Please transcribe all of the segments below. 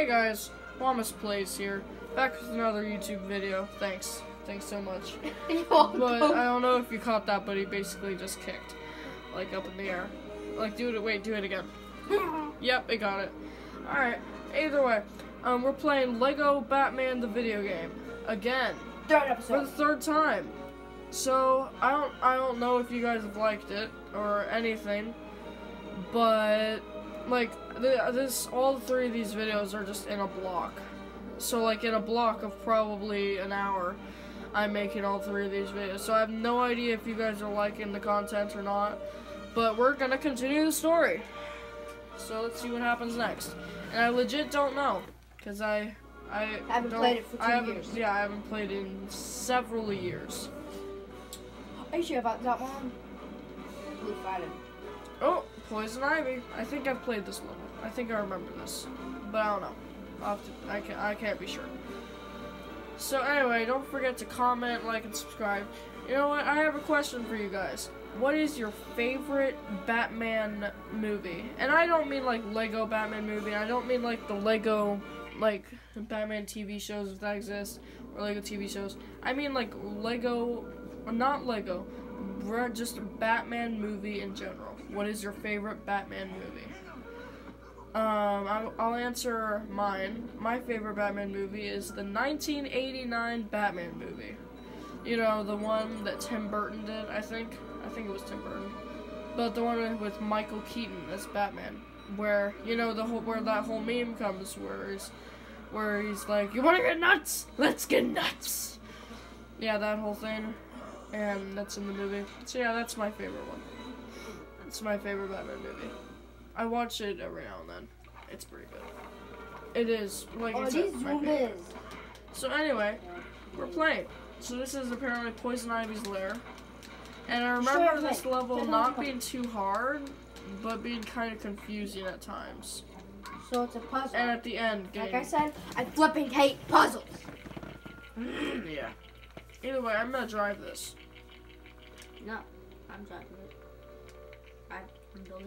Hey guys, Thomas Plays here, back with another YouTube video. Thanks so much. But I don't know if you caught that, but he basically just kicked, like up in the air. Like do it again. Yep, it got it. Alright, either way, we're playing Lego Batman the video game again. Third episode. For the third time. So I don't know if you guys have liked it or anything, but like all three of these videos are just in a block. So like in a block of probably an hour, I'm making all three of these videos. So I have no idea if you guys are liking the content or not, but we're gonna continue the story. So let's see what happens next. And I legit don't know, cause I haven't played it for 2 years. Yeah, I haven't played it in several years. Are you sure about that one? Blue Fighter. Oh, Poison Ivy. I think I've played this level. I think I remember this, but I don't know. I can't be sure. So anyway, don't forget to comment, like, and subscribe. You know what? I have a question for you guys. What is your favorite Batman movie? And I don't mean like Lego Batman movie. I don't mean like the Lego, like Batman TV shows if that exists, or Lego TV shows. I mean like Lego, not Lego, just a Batman movie in general. What is your favorite Batman movie? I'll answer mine. My favorite Batman movie is the 1989 Batman movie. You know, the one that Tim Burton did, I think it was Tim Burton. But the one with Michael Keaton as Batman, where, you know, where that whole meme comes, where he's like, "You wanna get nuts? Let's get nuts!" Yeah, that whole thing. And that's in the movie. So yeah, that's my favorite one. It's my favorite Batman movie. I watch it every now and then. It's pretty good. It is. Like I said, my favorite. So anyway, we're playing. So this is apparently Poison Ivy's lair. And I remember this level not being too hard, but being kind of confusing at times. So it's a puzzle. And at the end, like I said, I flipping hate puzzles. Yeah. Either way, I'm gonna drive this. No, I'm driving it. I'm building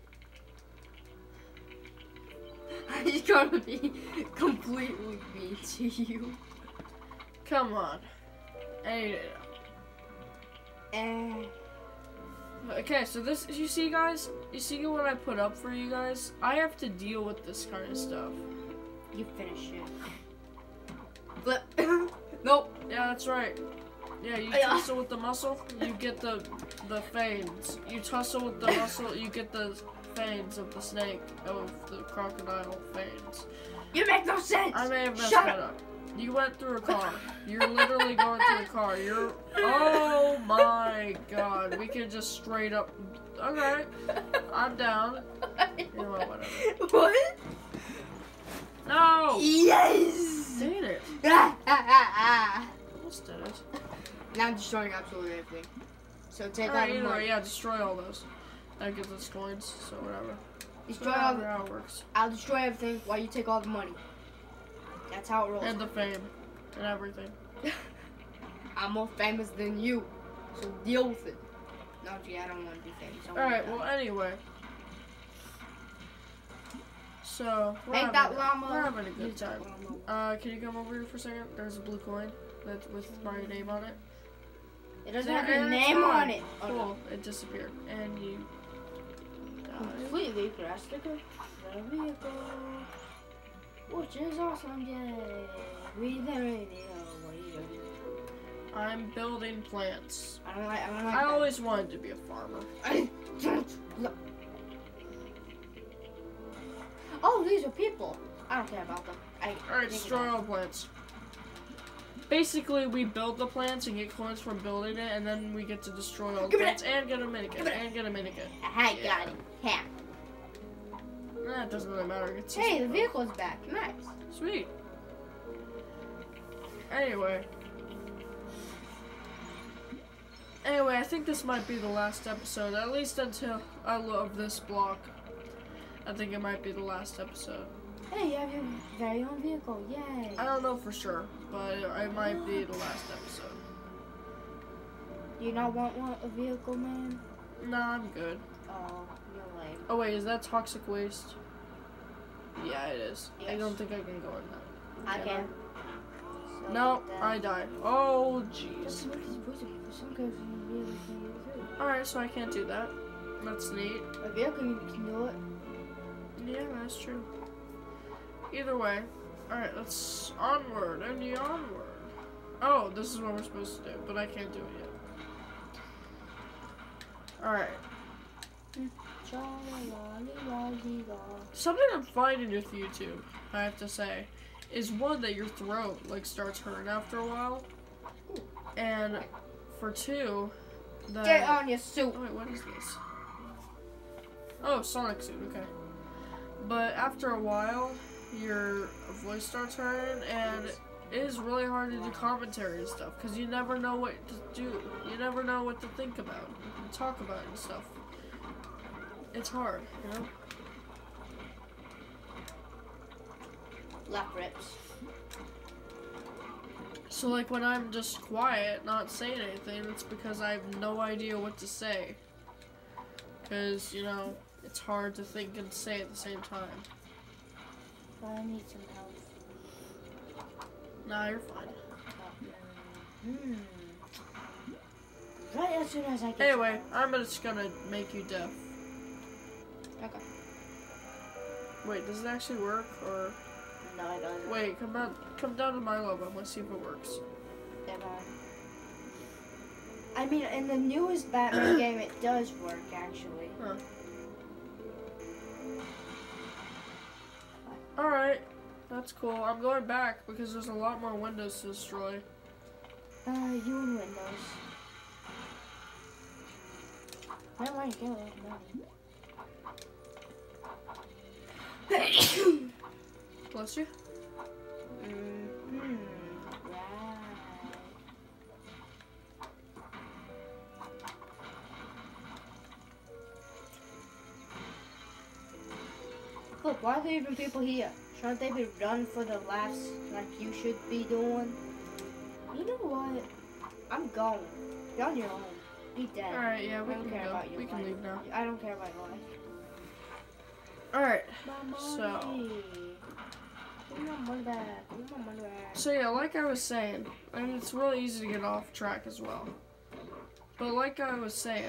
it. He's gonna be completely mean to you. Come on. Hey. Okay, so this, you see guys? You see what I put up for you guys? I have to deal with this kind of stuff. You finish it. Flip. Nope. Yeah, that's right. Yeah, you tussle with the muscle, you get the fangs. You tussle with the muscle, you get the fangs of the snake, of the crocodile fangs. You make no sense! I may have messed that up. You went through a car. You're literally going through a car. Oh my god. We can just straight up. Okay. I'm down. You know what, whatever. What? No! Yes! Dang it. Almost did it. Now I'm destroying absolutely everything. So take out the money. Yeah, destroy all those. That gives us coins, so whatever. Destroy so all how it works. I'll destroy everything while you take all the money. That's how it rolls. And the fame. And everything. I'm more famous than you. So deal with it. No, gee, I don't want to be famous. Alright, well anyway. So we're having a good time. Can you come over here for a second? There's a blue coin that's with my name on it. It doesn't have your name on it. Oh, cool. No. It disappeared. And you completely drastically. The vehicle. Which is awesome, yay. Read the radio. What are you doing? I'm building plants. I don't like I always wanted to be a farmer. I don't look. Oh, these are people. I don't care about them. Alright, destroy all plants. Basically, we build the plants and get coins from building it, and then we get to destroy all the plants and get a minikit. I got it. Yeah. It doesn't really matter. Hey, the vehicle's back. Nice. Sweet. Anyway, I think this might be the last episode, at least until I love this block. I think it might be the last episode. Hey, you have your very own vehicle. Yay. I don't know for sure, but it might be the last episode. Do you not want a vehicle, man? No, I'm good. Oh, you're lame. Oh wait, is that toxic waste? Yeah, it is. I Yes. don't think I can go in that. I can. So No, then- I died. Oh, Just jeez. look at his voice. Some characters you really can't get through. Alright, so I can't do that. That's neat. A vehicle you can do it. Yeah, that's true. Either way. Alright, let's onward and the onward. Oh, this is what we're supposed to do, but I can't do it yet. Alright. Something I'm finding with YouTube, I have to say, is one that your throat like starts hurting after a while. And for two, that Get on your suit. oh, wait, what is this? Oh, Sonic suit, okay. But after a while, your voice starts hurting, and it is really hard to do commentary and stuff, because you never know what to do. You never know what to think about and talk about and stuff. It's hard, you know? Left rips. So, like, when I'm just quiet, not saying anything, it's because I have no idea what to say. Because, you know, it's hard to think and say at the same time. I need some help. Nah, you're fine. Right as soon as I get Anyway, I'm just gonna make you deaf. Okay. Wait, does it actually work, or... No, it doesn't. Wait, come down to my level. Let's see if it works. Never mind. I mean, in the newest Batman game, it does work, actually. Huh. Alright, that's cool. I'm going back because there's a lot more windows to destroy. You and Windows. I don't want to kill it. Bless you. Right. Look, why are there even people here? Shouldn't they be running for the laughs like you should be doing? You know what? I'm going. You're on your own. Be dead. Alright, yeah, we I don't can care go. about your We can life. leave now. I don't care about your life. Alright, My so... money. Give me my money back. Give me my money back. So yeah, like I was saying, and it's really easy to get off track as well. But like I was saying,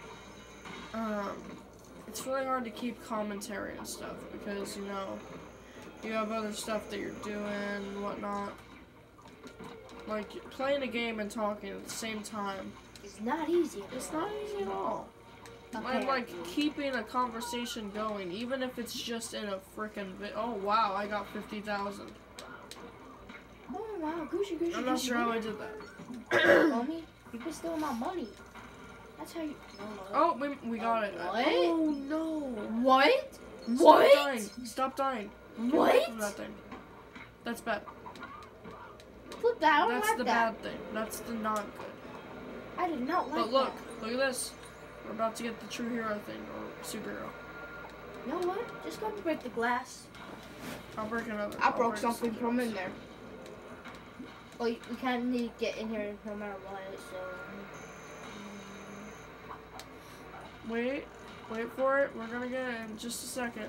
it's really hard to keep commentary and stuff because, you know, you have other stuff that you're doing and whatnot. Like, playing a game and talking at the same time. It's not easy. It's not easy at all. And, like, keeping a conversation going, even if it's just in a frickin' oh, wow, I got 50,000. Oh wow, Gucci, Gucci. I'm not sure how I did that. Homie, you can steal my money. That's how you. No, no. Oh, we got it. What? Oh, no. What? Stop What? dying. Stop dying. Get What? away from that thing. That's bad. Flip that. I don't That's like the that. bad thing. That's the not good. I did not like But look, look at this. We're about to get the true hero thing, or superhero. that. You know what? Just go break the glass. I'll break another. I I'll broke break something from in there. Well, we kind of need to get in here no matter what, so. Wait for it. We're gonna get it in just a second.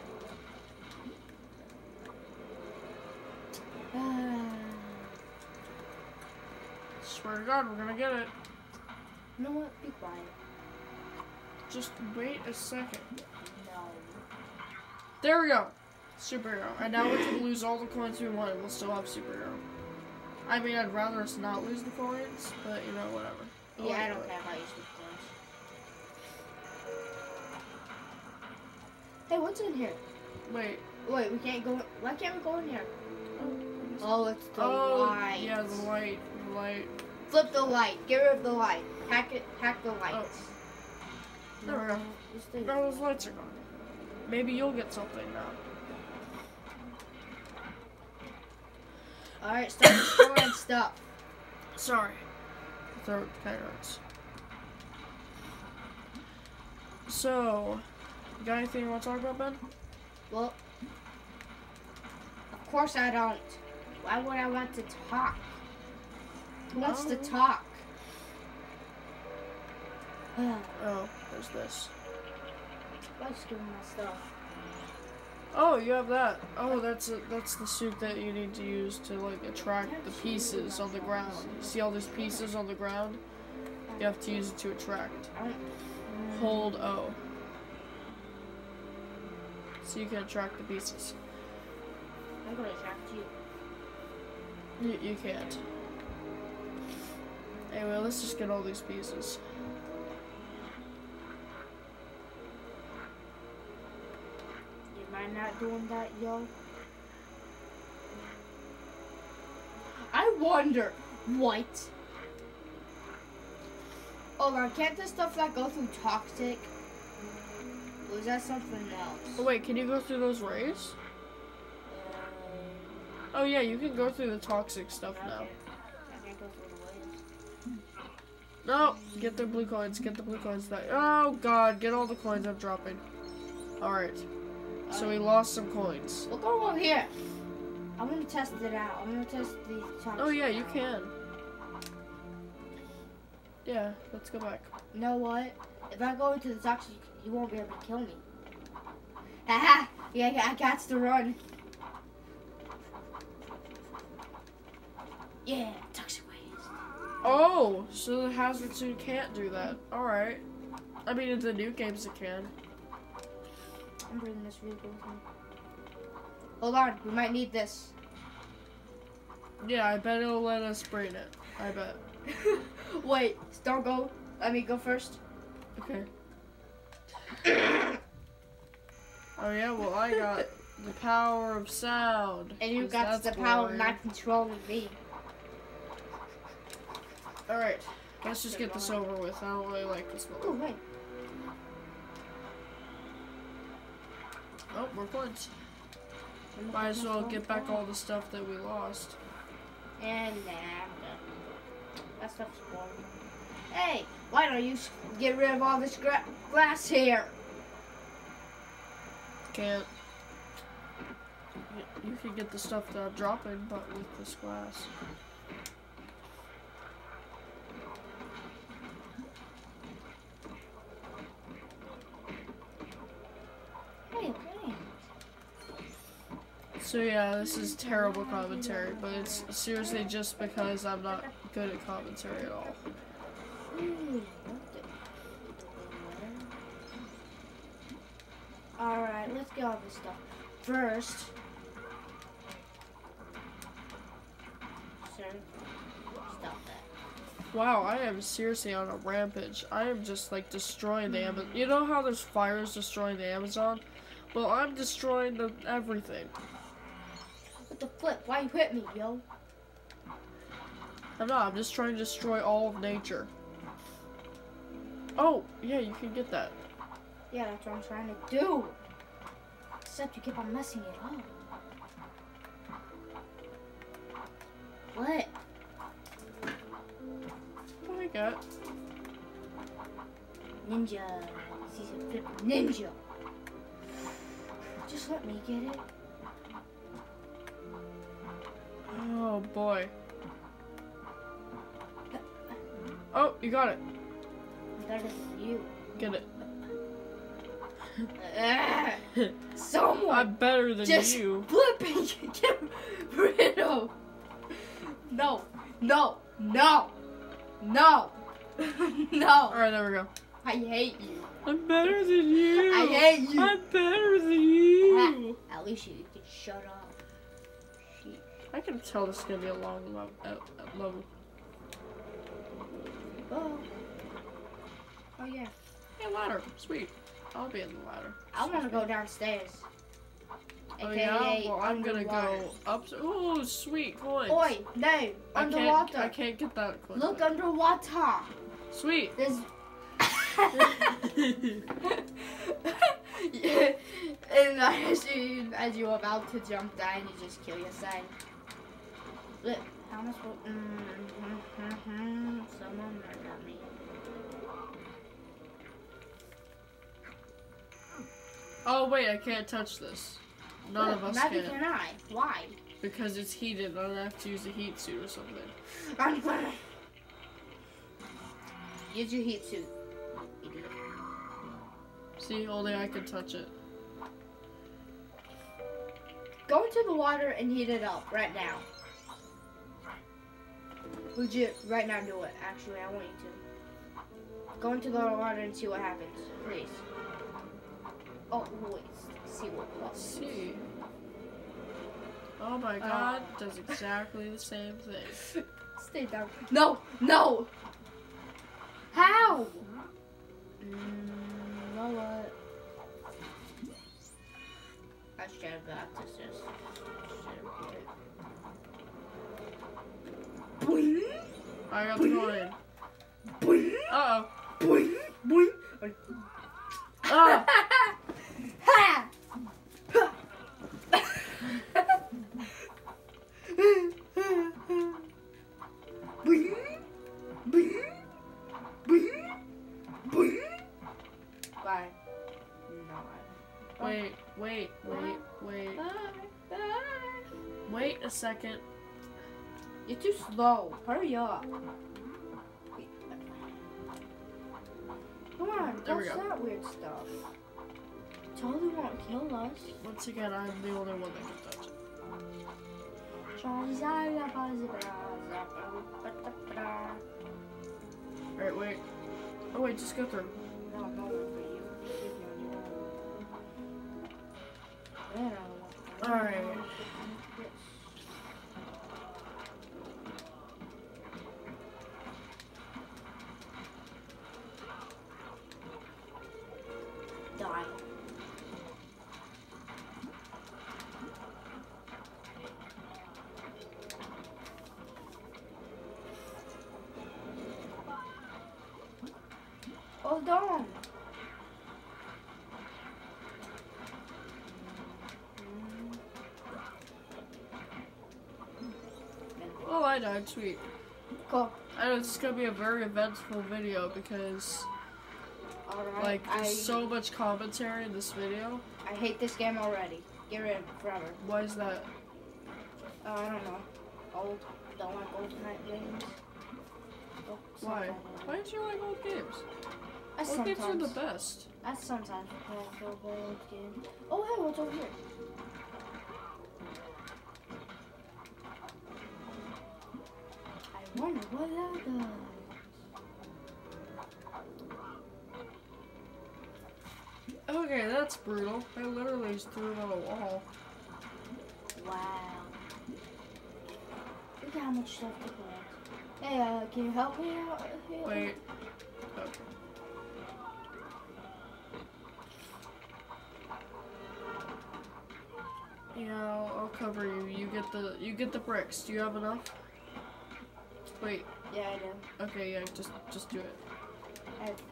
Swear to God, we're gonna get it. You know what? Be quiet. Just wait a second. No. There we go. Superhero. And now we can lose all the coins we want and we'll still have superhero. I mean, I'd rather us not lose the coins, but you know, whatever. Yeah, I don't care about you stupid coins. Hey, what's in here? Wait. Wait, we can't go. Why can't we go in here? Oh, Oh, it's the light. yeah, the light. The light. Flip the light. Get rid of the light. Hack it. Hack the lights. There we go. Just do Now those lights are gone. Maybe you'll get something now. Alright, start destroying stuff. Sorry. My throat kind of hurts. So, you got anything you want to talk about, Ben? Well, of course I don't. Why would I want to talk? Who wants to talk? Oh, there's this. Let's give me my stuff. Oh, you have that. Oh, that's the suit that you need to use to like attract the pieces on the ground. You see all these pieces on the ground? You have to use it to attract. Hold O. So you can attract the pieces. I'm gonna attract you. You can't. Anyway, let's just get all these pieces. You mind not doing that, yo? I wonder what. Oh, now can't this stuff like go through toxic? Or is that something else? Oh wait, can you go through those rays? Oh yeah, you can go through the toxic stuff now. I can't go through the waves. No, get the blue coins. Get the blue coins back. Oh god, get all the coins I'm dropping. All right. So we lost some coins. We'll go over here. I'm gonna test it out. I'm gonna test the toxic. Oh yeah, you can. Yeah, let's go back. You know what? If I go into the toxic, you won't be able to kill me. Haha! Yeah, I got to run. Yeah, toxic waste. Oh, so the hazard suit can't do that. All right. I mean, in the new games it can. I'm bringing this vehicle with me. Hold on, we might need this. Yeah, I bet it'll let us bring it. I bet. Wait, don't go. Let me go first. Okay. Oh yeah, well I got the power of sound. And you 'cause got that's the power of boring. not controlling me. Alright, let's just get this over with. I don't really like this Oh, one. wait. Oh, more coins. Might as well get back all the stuff that we lost. And nah, I'm done. That stuff's boring. Hey, why don't you get rid of all this glass here? Can't. You can get the stuff that I'm dropping, but with this glass. Hey, okay. So yeah, this is terrible commentary, but it's seriously just because I'm not good at commentary at all. Alright, let's get all this stuff. First, sir, stop that. Wow, I am seriously on a rampage. I am just like destroying the Amazon. You know how there's fires destroying the Amazon? Well, I'm destroying everything. What the flip? Why you hit me, yo? I'm not. I'm just trying to destroy all of nature. Oh, yeah, you can get that. Yeah, that's what I'm trying to do. Except you keep on messing it up. What? What do we got? Ninja. Season 50. Ninja. Just let me get it. Oh boy. Oh, you got it. I'm better than you. Get it. Someone I'm better than just you. flipping. Get rid of. No. No. No. No. No. Alright, there we go. I hate you. I'm better than you. I hate you. I'm better than you. At least you can shut up. Sheesh. I can tell this is gonna be a long level. Oh. Oh yeah. Hey, ladder. Sweet. I'll be in the ladder. I want to go downstairs. Oh AKA yeah? Well, I'm gonna underwater. go up. Ooh, sweet coins. Oi, no, underwater. I can't get that coin. Look underwater. Sweet. There's. Yeah, and as you're about to jump down, you just kill yourself. Look, how much? Someone murdered me. Oh wait, I can't touch this. None of us Neither can. can I. Why? Because it's heated. I'm gonna have to use a heat suit or something. I'm gonna use your heat suit. Idiot. See, only I can touch it. Go into the water and heat it up right now. Legit, right now do it. Actually, I want you to. Go into the water and see what happens, please. Oh, wait. See what happens. See. Oh my god, does exactly the same thing. Stay down. No! No! How? You know what? I should have got this. Boing! I got the coin. Boing! Uh-oh. Boing! Boing! Ah! Ha! Boing! Boing! Boing! Boing! Bye. No. Wait. Wait a second. You're too slow. Hurry up. Come on, There we don't go. start weird stuff. Totally won't kill us. Once again, I'm the only one that can touch it. Alright, wait. Oh wait, just go through. No, no, for you. Alright. Die. Hold on. Oh, I died. Sweet. Cool. I know this is gonna be a very eventful video because, Alright. like, there's so much commentary in this video. I hate this game already. Get rid of it forever. Why is that? I don't know. Old. Don't like old night games. Oh, Why? sometimes. Why don't you like old games? I Old games are the sometimes. best. I sometimes play old games. Oh, hey, what's over here? I wonder what that does. Okay, that's brutal. I literally just threw it on a wall. Wow. Look at how much stuff to collect. Hey, can you help me out here? Wait. Okay. Yeah, I'll cover you. You get the bricks. Do you have enough? Wait. Yeah, I do. Okay, yeah, just do it. I have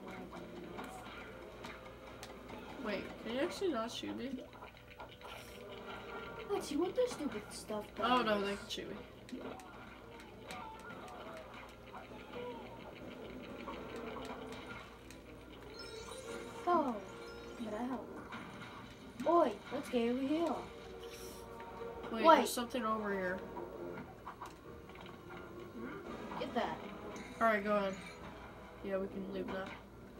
Wait, can you actually not shoot me? Let's see what this stupid stuff does. Oh no, they can shoot me. Oh, can I help? Oi, let's get over here. Wait, Wait. there's something over here. Get that. Alright, go ahead. Yeah, we can leave now.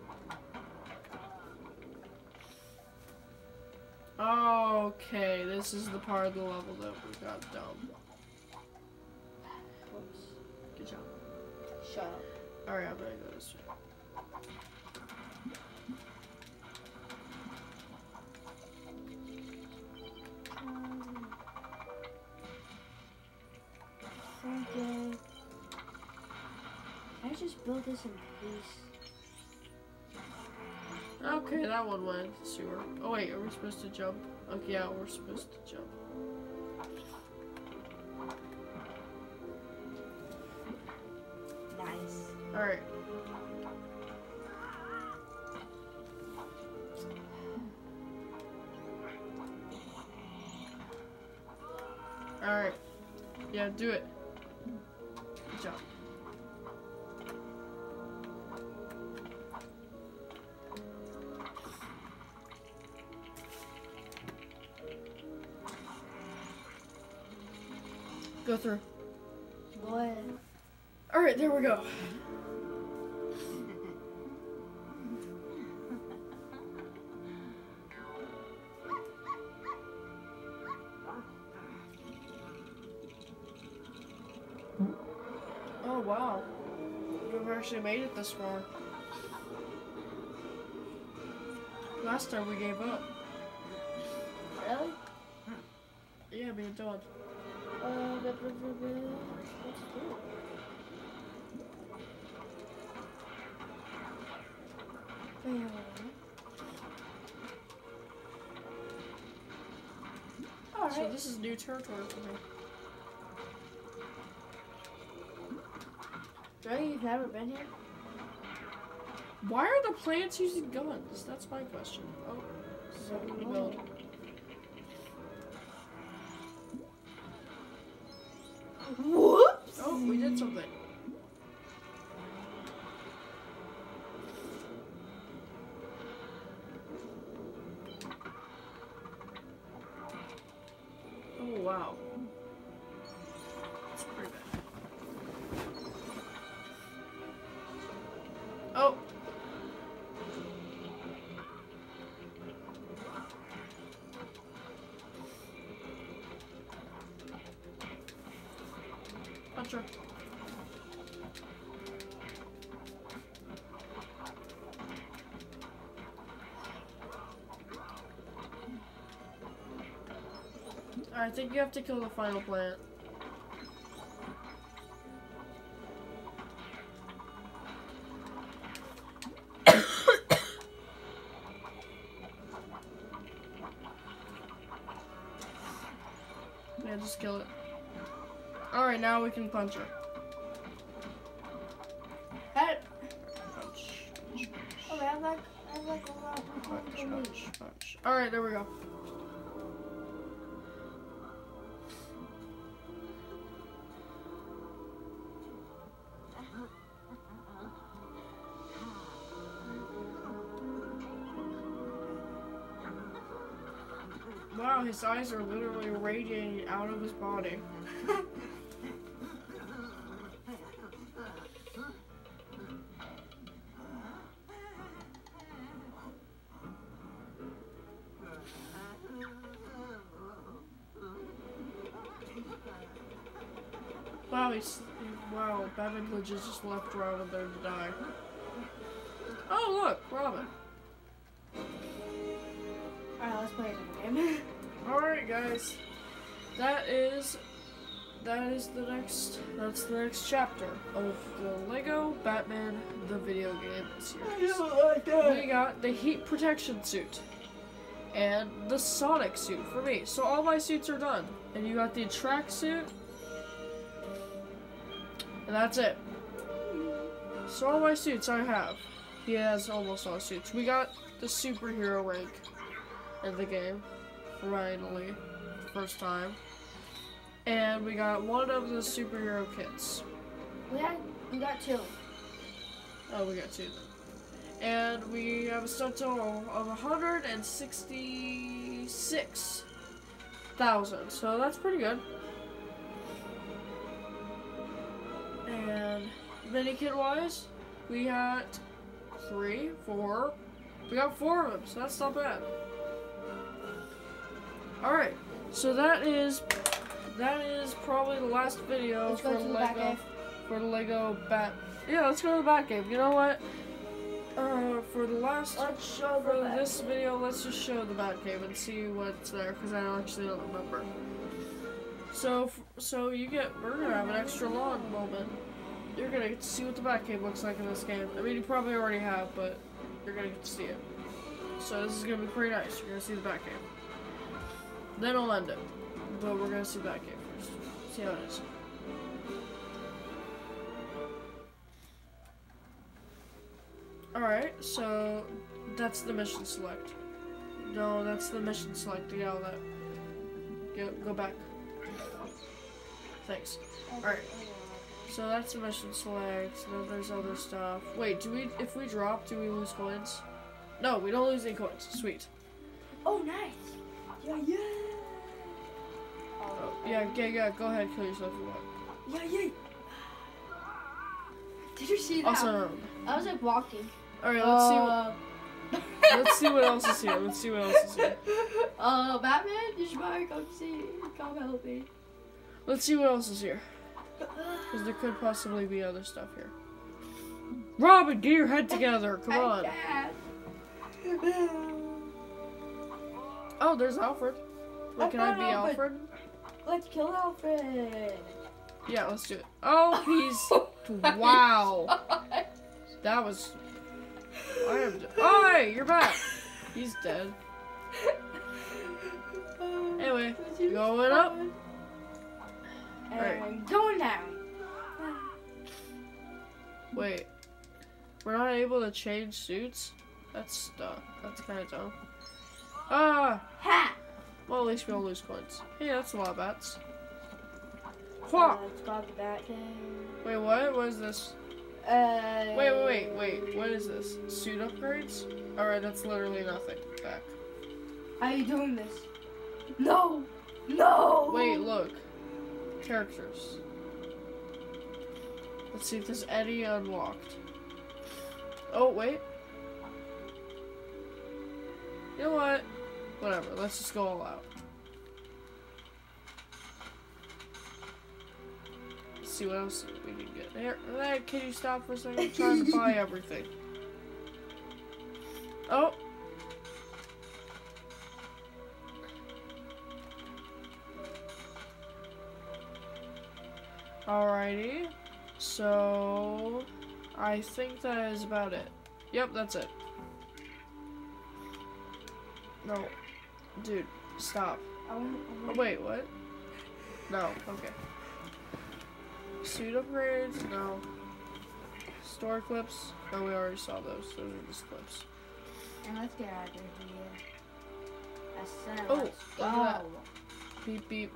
Okay, this is the part of the level that we got dumb. Whoops. Good job. Shut up. Alright, I'm gonna go this way. Can I just build this in peace? Okay, that one went sewer. Oh wait, are we supposed to jump? Okay, yeah, we're supposed to jump. Nice. Alright. Alright. Yeah, do it. Good job. Go through. What? Alright, there we go. Oh wow. We've actually made it this far. Last time we gave up. Really? Yeah, me and Todd. Let's do it. Alright. So this is new territory for me. Really? You've never been here? Why are the plants using guns? That's my question. Oh, so we build. Whoops! Oh, we did something. Oh, wow. That's pretty bad. Oh! Puncher. I think you have to kill the final plant. Yeah, just kill it. Alright, now we can punch her. Hey. Punch. Okay, I have like a lot of Punch. Alright, there we go. Wow, his eyes are literally radiating out of his body. Wow, Batman Glitches just left Robin there to die. Oh look, Robin. Alright, let's play another game. Alright guys. That's the next chapter of the Lego Batman the video game series. I don't like that. We got the heat protection suit and the Sonic suit for me. So all my suits are done. And you got the track suit. And that's it. So all my suits I have. He has almost all suits. We got the superhero rank in the game. Finally. First time. And we got one of the superhero kits. We got two. Oh, we got two then. And we have a sub total of 166,000. So that's pretty good. And mini kit wise, we got 3, 4. We got 4 of them, so that's not bad. Alright, so that is probably the last video Let's go to the Batcave. For the Lego Bat. Yeah, let's go to the Batcave. You know what? For this video, let's just show the Batcave and see what's there, because I actually don't remember. So we're gonna have an extra long moment. You're gonna get to see what the Batcave looks like in this game. I mean, you probably already have, but you're gonna get to see it. So this is gonna be pretty nice. You're gonna see the Batcave. Then I'll end it. But we're gonna see the Batcave first. See how it is. Alright, so that's the mission select. No, that's the mission select to get all that. Go back. Thanks. Alright. So that's the mission select, and then there's other stuff. Wait, if we drop, do we lose coins? No, we don't lose any coins. Sweet. Oh, nice. Yeah. Oh, yeah, go ahead, kill yourself if you want. Yeah. Did you see that? Awesome. I was like walking. Alright, let's see what else is here. Batman, you should probably come help me. Let's see what else is here. Because there could possibly be other stuff here. Robin, get your head together. Come on. Oh, there's Alfred. Wait, can I be Alfred? Let's kill Alfred. Yeah, let's do it. Oh, he's... Wow. That was... I am... Oh, hey, you're back. He's dead. Anyway, going up. And Alright. going down. Wait. We're not able to change suits? That's kind of dumb. Ah! Ha! Well, at least we don't lose coins. Hey, that's a lot of bats. Let's go to that game. Wait, what? What is this? Wait. What is this? Suit upgrades? Alright, that's literally nothing. Back. How are you doing this? No! No! Wait, look. Characters. Let's see if there's any unlocked. Oh, wait. You know what? Whatever, let's just go all out. Let's see what else we can get. Here, can you stop for a second? I'm trying to buy everything. Oh! Alrighty. So, I think that is about it. Yep, that's it. No. Dude, stop. Oh, wait, what? No, okay. Suit upgrades? No. Store clips? No, we already saw those. Those are just clips. And let's get out of here. I said Oh, let's look at that. go. Beep, beep.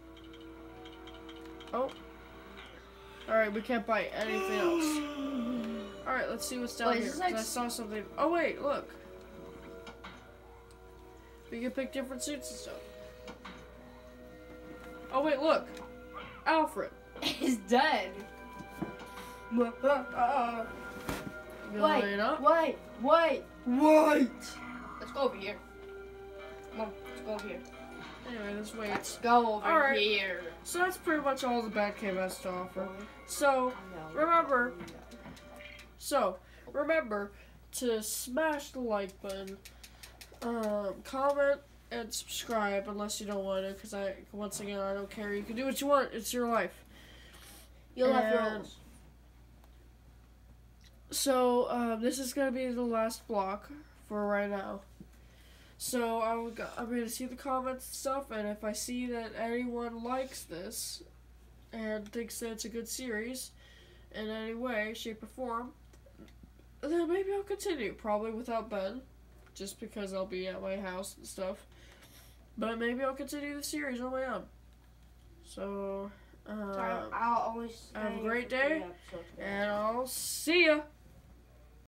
Oh. Alright, we can't buy anything else. Alright, let's see what's down here. Like... I saw something. Oh, wait, look. We can pick different suits and stuff. Oh, wait, look. Alfred. He's dead. Going up. Wait. Let's go over here. Come on, let's go over here. Anyway, let's wait. Let's go over here. So that's pretty much all the Batcave has to offer. So, remember to smash the like button, comment, and subscribe unless you don't want to, because once again, I don't care. You can do what you want. It's your life. You'll have your own. So, this is going to be the last block for right now. So, I'm going to see the comments and stuff, and if I see that anyone likes this and thinks that it's a good series in any way, shape, or form, then maybe I'll continue. Probably without Ben, just because I'll be at my house and stuff. But maybe I'll continue the series on my own. So, I'll always have a great day, and I'll see ya!